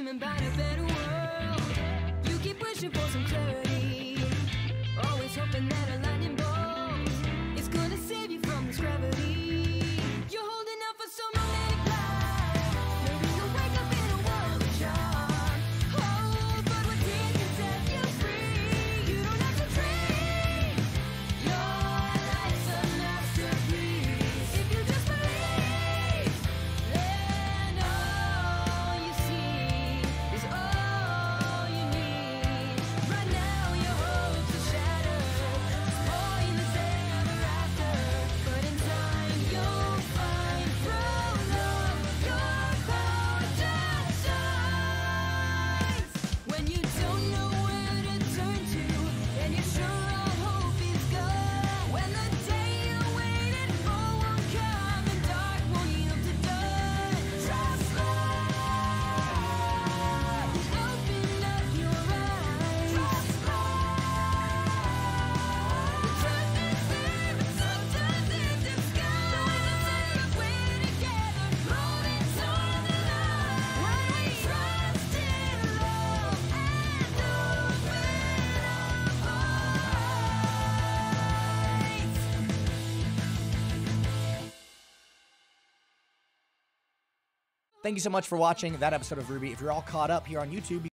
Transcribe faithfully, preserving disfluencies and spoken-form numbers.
dreaming about a better world. You keep wishing for some clarity, always hoping that a lightning bolt is gonna save you from this gravity. You're holding out for some romantic life. Maybe you'll wake up in a world of charm. Oh, but what didn't set you free? You don't have to dream. Your life's a masterpiece. If you just believe, then all you see is all you need. Right now your hopes are shattered, spoilers ever after. But in time you'll find through love your power just shines. When you don't know where to turn to, and you're sure all hope is gone. When the day you waited for won't come, and dark won't yield to dawn. Trust light, open up your eyes. Trust light, the truth is there, but sometimes in disguise. If we're together, holding toward the light. When we trust in love and open up our eyes. Thank you so much for watching that episode of RWBY. If you're all caught up here on YouTube, you